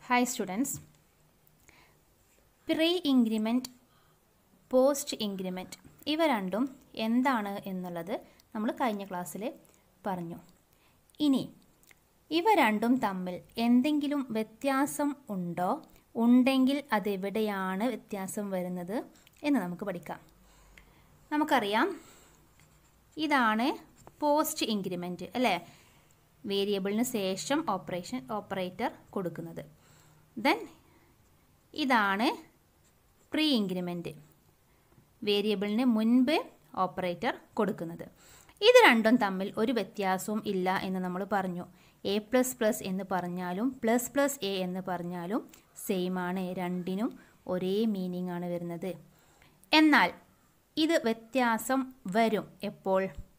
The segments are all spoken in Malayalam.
Hi students, pre-increment, post-increment ഇവ രണ്ടും എന്താണ് എന്നുള്ളത് നമ്മൾ കഴിഞ്ഞ ക്ലാസ്സിൽ പറഞ്ഞു. ഇനി ഇവ രണ്ടും തമ്മിൽ എന്തെങ്കിലും വ്യത്യാസം ഉണ്ടോ? ഉണ്ടെങ്കിൽ അതെവിടെയാണ് വ്യത്യാസം വരുന്നത് എന്ന് നമുക്ക് പഠിക്കാം. നമുക്കറിയാം ഇതാണ് പോസ്റ്റ് ഇൻക്രിമെൻറ്റ് അല്ലേ? വേരിയബിളിന് ശേഷം ഓപ്പറേറ്റർ കൊടുക്കുന്നത്. ദെൻ ഇതാണ് പ്രീ ഇൻക്രിമെൻറ്റ്, വേരിയബിളിന് മുൻപ് ഓപ്പറേറ്റർ കൊടുക്കുന്നത്. ഇത് രണ്ടും തമ്മിൽ ഒരു വ്യത്യാസവും ഇല്ല എന്ന് നമ്മൾ പറഞ്ഞു. എ പ്ലസ് പ്ലസ് എന്ന് പറഞ്ഞാലും പ്ലസ് പ്ലസ് എ എന്ന് പറഞ്ഞാലും സെയിം ആണ്, രണ്ടിനും ഒരേ മീനിങ് ആണ് വരുന്നത്. എന്നാൽ ഇത് വ്യത്യാസം വരും എപ്പോൾ?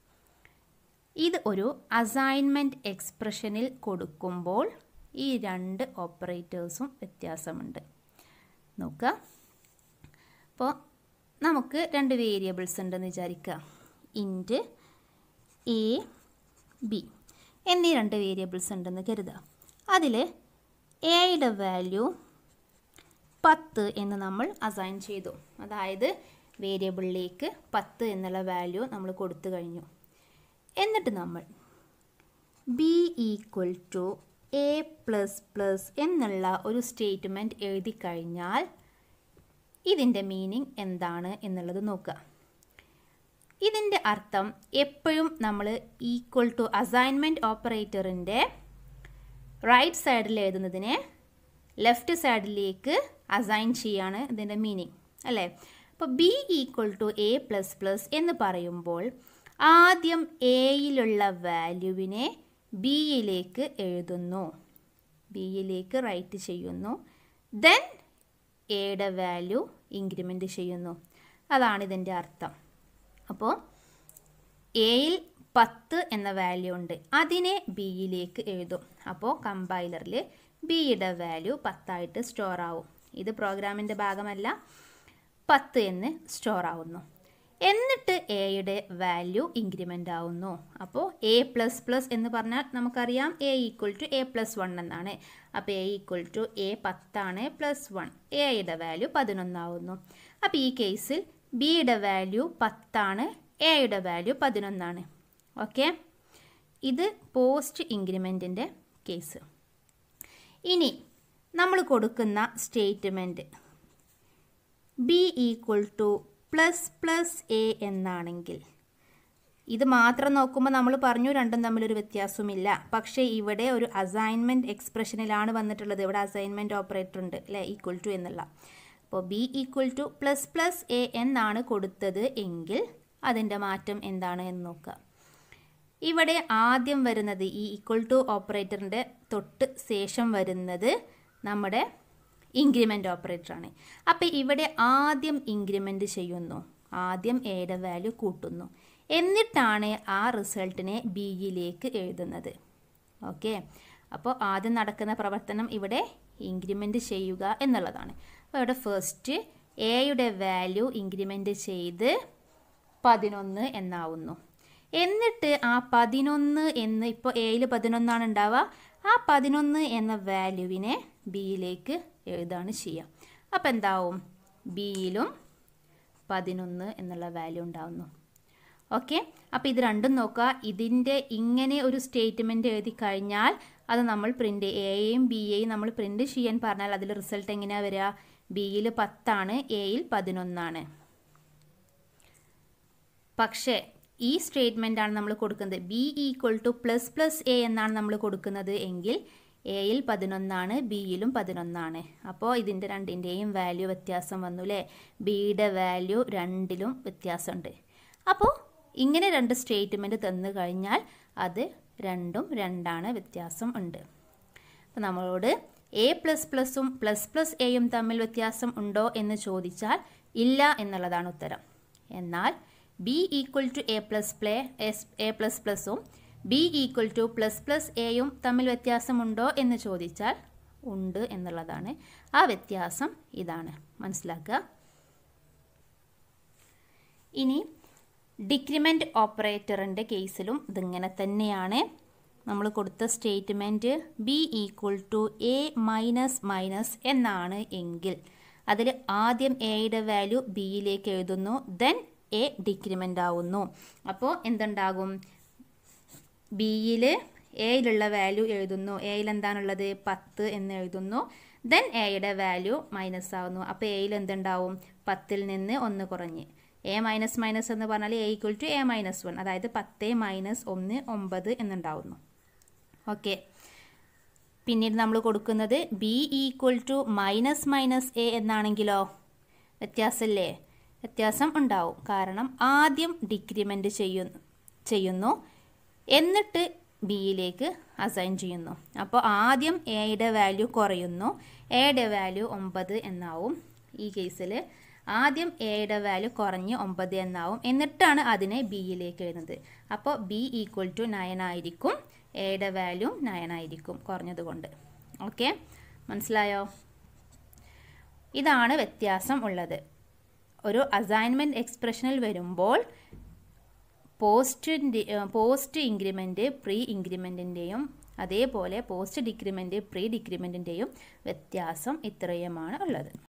ഇത് ഒരു അസൈൻമെൻറ്റ് എക്സ്പ്രഷനിൽ കൊടുക്കുമ്പോൾ ഈ രണ്ട് ഓപ്പറേറ്റേഴ്സും വ്യത്യാസമുണ്ട്. നോക്കുക, അപ്പോൾ നമുക്ക് രണ്ട് വേരിയബിൾസ് ഉണ്ടെന്ന് വിചാരിക്കുക. ഇൻറ്റ് എ ബി എന്നീ രണ്ട് വേരിയബിൾസ് ഉണ്ടെന്ന് കരുതുക. അതിൽ എയുടെ വാല്യൂ 10 എന്ന് നമ്മൾ അസൈൻ ചെയ്തു. അതായത് വേരിയബിളിലേക്ക് 10 എന്നുള്ള വാല്യൂ നമ്മൾ കൊടുത്തു കഴിഞ്ഞു. എന്നിട്ട് നമ്മൾ B equal to A plus plus എന്നുള്ള ഒരു സ്റ്റേറ്റ്മെൻറ്റ് എഴുതി കഴിഞ്ഞാൽ ഇതിൻ്റെ മീനിങ് എന്താണ് എന്നുള്ളത് നോക്കുക. ഇതിൻ്റെ അർത്ഥം എപ്പോഴും നമ്മൾ ഈക്വൽ ടു അസൈൻമെൻറ്റ് ഓപ്പറേറ്ററിൻ്റെ റൈറ്റ് സൈഡിൽ എഴുതുന്നതിനെ ലെഫ്റ്റ് സൈഡിലേക്ക് അസൈൻ ചെയ്യാണ് ഇതിൻ്റെ മീനിങ് അല്ലേ? അപ്പോൾ B equal to A plus plus എന്ന് പറയുമ്പോൾ ആദ്യം എയിലുള്ള വാല്യൂവിനെ ബിയിലേക്ക് എഴുതുന്നു, ബിയിലേക്ക് റൈറ്റ് ചെയ്യുന്നു. ദെൻ എയുടെ വാല്യൂ ഇൻക്രിമെൻറ്റ് ചെയ്യുന്നു. അതാണ് ഇതിൻ്റെ അർത്ഥം. അപ്പോൾ എയിൽ 10 എന്ന വാല്യൂ ഉണ്ട്, അതിനെ ബിയിലേക്ക് എഴുതും. അപ്പോൾ കമ്പൈലറിൽ ബിയുടെ വാല്യൂ 10 ആയിട്ട് സ്റ്റോർ ആവും. ഇത് പ്രോഗ്രാമിൻ്റെ ഭാഗമല്ല, 10 എന്ന് സ്റ്റോർ ആവുന്നു. എന്നിട്ട് എയുടെ വാല്യൂ ഇൻക്രിമെൻ്റ് ആവുന്നു. അപ്പോൾ എ പ്ലസ് പ്ലസ് എന്ന് പറഞ്ഞാൽ നമുക്കറിയാം A equal to A plus 1 എന്നാണ്. അപ്പോൾ എ ഈക്വൽ ടു എ 10 ആണ് പ്ലസ് 1, എയുടെ വാല്യൂ 11 ആവുന്നു. അപ്പോൾ ഈ കേസിൽ ബിയുടെ വാല്യൂ 10 ആണ്, എയുടെ വാല്യൂ 11 ആണ്. ഓക്കെ, ഇത് പോസ്റ്റ് ഇൻക്രിമെൻറ്റിൻ്റെ കേസ്. ഇനി നമ്മൾ കൊടുക്കുന്ന statement B equal to plus plus A എന്നാണെങ്കിൽ ഇത് മാത്രം നോക്കുമ്പോൾ നമ്മൾ പറഞ്ഞു രണ്ടും തമ്മിലൊരു വ്യത്യാസവുമില്ല. പക്ഷേ ഇവിടെ ഒരു അസൈൻമെൻറ്റ് എക്സ്പ്രഷനിലാണ് വന്നിട്ടുള്ളത്. ഇവിടെ അസൈൻമെൻറ്റ് ഓപ്പറേറ്റർ ഉണ്ട് അല്ലേ, ഈക്വൽ ടു എന്നുള്ള. അപ്പോൾ B equal to plus plus A എന്നാണ് കൊടുത്തത് എങ്കിൽ അതിൻ്റെ മാറ്റം എന്താണ് എന്ന് നോക്കുക. ഇവിടെ ആദ്യം വരുന്നത് ഈ ഈക്വൽ ടു ഓപ്പറേറ്ററിൻ്റെ തൊട്ട് ശേഷം വരുന്നത് നമ്മുടെ ഇൻക്രിമെൻ്റ് ഓപ്പറേറ്ററാണ്. അപ്പോൾ ഇവിടെ ആദ്യം ഇൻക്രിമെൻ്റ് ചെയ്യുന്നു, ആദ്യം എയുടെ വാല്യൂ കൂട്ടുന്നു, എന്നിട്ടാണ് ആ റിസൾട്ടിനെ ബിയിലേക്ക് എഴുതുന്നത്. ഓക്കെ, അപ്പോൾ ആദ്യം നടക്കുന്ന പ്രവർത്തനം ഇവിടെ ഇൻക്രിമെൻ്റ് ചെയ്യുക എന്നുള്ളതാണ്. അപ്പോൾ ഇവിടെ ഫസ്റ്റ് എയുടെ വാല്യൂ ഇൻക്രിമെൻ്റ് ചെയ്ത് 11 എന്നാവുന്നു. എന്നിട്ട് ആ 11 എന്ന്, ഇപ്പോൾ എയിൽ 11 ആണ് ഉണ്ടാവുക, ആ 11 എന്ന വാല്യൂവിനെ ബിയിലേക്ക് എഴുതാണ് ചെയ്യുക. അപ്പോൾ എന്താവും? ബിയിലും 11 എന്നുള്ള വാല്യൂ ഉണ്ടാവുന്നു. ഓക്കെ, അപ്പോൾ ഇത് രണ്ടും നോക്കുക. ഇതിൻ്റെ ഇങ്ങനെ ഒരു സ്റ്റേറ്റ്മെൻറ്റ് എഴുതി കഴിഞ്ഞാൽ അത് നമ്മൾ പ്രിൻ്റ് എയും ബിയെയും നമ്മൾ പ്രിൻ്റ് ചെയ്യാൻ പറഞ്ഞാൽ അതിൽ റിസൾട്ട് എങ്ങനെയാണ് വരിക? ബിയിൽ 10 ആണ്, എയിൽ 11 ആണ്. പക്ഷേ ഈ സ്റ്റേറ്റ്മെൻ്റ് ആണ് നമ്മൾ കൊടുക്കുന്നത്. B equal to plus plus A എന്നാണ് നമ്മൾ കൊടുക്കുന്നത് എങ്കിൽ എയിൽ 11 ആണ്, ബിയിലും 11 ആണ്. അപ്പോൾ ഇതിൻ്റെ രണ്ടിൻ്റെയും വാല്യൂ വ്യത്യാസം വന്നു അല്ലേ? ബിയുടെ വാല്യൂ രണ്ടിലും വ്യത്യാസമുണ്ട്. അപ്പോൾ ഇങ്ങനെ രണ്ട് സ്റ്റേറ്റ്മെൻറ്റ് തന്നു കഴിഞ്ഞാൽ അത് രണ്ടും രണ്ടാണ്, വ്യത്യാസം ഉണ്ട്. അപ്പോൾ നമ്മളോട് എ പ്ലസ് പ്ലസും പ്ലസ് പ്ലസ് എയും തമ്മിൽ വ്യത്യാസം ഉണ്ടോ എന്ന് ചോദിച്ചാൽ ഇല്ല എന്നുള്ളതാണ് ഉത്തരം. എന്നാൽ B equal to A plus പ്ലസും B equal to plus plus എയും തമ്മിൽ വ്യത്യാസമുണ്ടോ എന്ന് ചോദിച്ചാൽ ഉണ്ട് എന്നുള്ളതാണ്. ആ വ്യത്യാസം ഇതാണ്, മനസ്സിലാക്കുക. ഇനി ഡിക്രിമെൻ്റ് ഓപ്പറേറ്ററിൻ്റെ കേസിലും ഇതിങ്ങനെ തന്നെയാണ്. നമ്മൾ കൊടുത്ത statement B equal to A minus minus എന്നാണ് എങ്കിൽ അതിൽ ആദ്യം എയുടെ വാല്യൂ ബിയിലേക്ക് എഴുതുന്നു, ദെൻ എ ഡിക്രിമെൻ്റ് ആവുന്നു. അപ്പോൾ എന്തുണ്ടാകും? ബിയിൽ എയിലുള്ള വാല്യൂ എഴുതുന്നു. എയിൽ എന്താണുള്ളത്? 10 എന്ന് എഴുതുന്നു. ദെൻ എയുടെ വാല്യൂ മൈനസ് ആവുന്നു. അപ്പോൾ എയിൽ എന്തുണ്ടാവും? 10ൽ നിന്ന് 1 കുറഞ്ഞ് എ മൈനസ് മൈനസ് എന്ന് പറഞ്ഞാൽ A equal to A minus 1, അതായത് 10 മൈനസ് 1 9 എന്നുണ്ടാവുന്നു. ഓക്കെ, പിന്നീട് നമ്മൾ കൊടുക്കുന്നത് B equal to minus minus A എന്നാണെങ്കിലോ വ്യത്യാസമല്ലേ? വ്യത്യാസം ഉണ്ടാവും. കാരണം ആദ്യം ഡിക്രിമെൻ്റ് ചെയ്യുന്നു എന്നിട്ട് ബിയിലേക്ക് അസൈൻ ചെയ്യുന്നു. അപ്പോൾ ആദ്യം എയുടെ വാല്യൂ കുറയുന്നു, എയുടെ വാല്യൂ 9 എന്നാവും. ഈ കേസിൽ ആദ്യം എയുടെ വാല്യൂ കുറഞ്ഞ് 9 എന്നാവും, എന്നിട്ടാണ് അതിനെ ബിയിലേക്ക് എഴുതുന്നത്. അപ്പോൾ ബി ഈക്വൽ ടു 9 ആയിരിക്കും, എയുടെ വാല്യൂ 9 ആയിരിക്കും കുറഞ്ഞതുകൊണ്ട്. ഓക്കെ, മനസ്സിലായോ? ഇതാണ് വ്യത്യാസം ഉള്ളത്. ഒരു അസൈൻമെൻറ്റ് എക്സ്പ്രഷനിൽ വരുമ്പോൾ പോസ്റ്റ് ഇൻക്രിമെൻറ്റ് പ്രീ ഇൻക്രിമെൻറ്റിൻ്റെയും അതേപോലെ പോസ്റ്റ് ഡിക്രിമെൻറ്റ് പ്രീ ഡിക്രിമെൻറ്റിൻ്റെയും വ്യത്യാസം ഇത്രയുമാണ് ഉള്ളത്.